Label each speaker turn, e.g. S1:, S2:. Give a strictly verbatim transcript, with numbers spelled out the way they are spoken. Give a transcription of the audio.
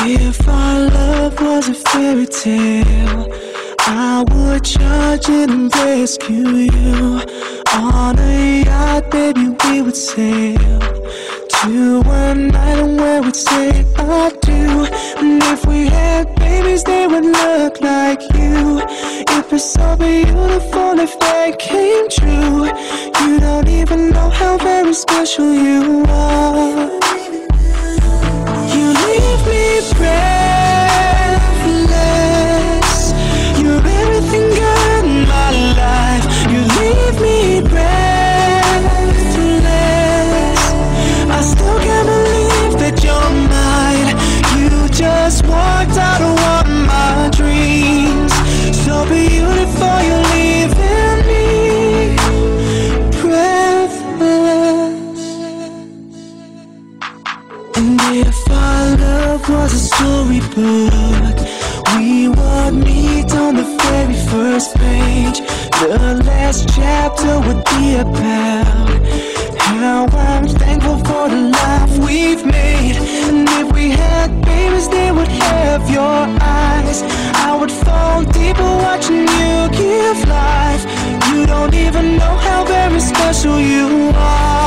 S1: If our love was a fairy tale, I would charge it and rescue you. On a yacht, baby, we would sail to an island where we'd say I do. And if we had babies, they would look like you. It'd be so beautiful if they came true. You don't even know how very special you are. You leave me breathless. You're everything good in my life. You leave me breathless. I still can't believe that you're mine. You just walked out of one of my dreams. So beautiful, you're leaving me breathless. And if our love was a storybook, we would meet on the very first page. The last chapter would be about how I'm thankful for the life we've made. And if we had babies, they would have your eyes. I would fall deeper watching you give life. You don't even know how very special you are.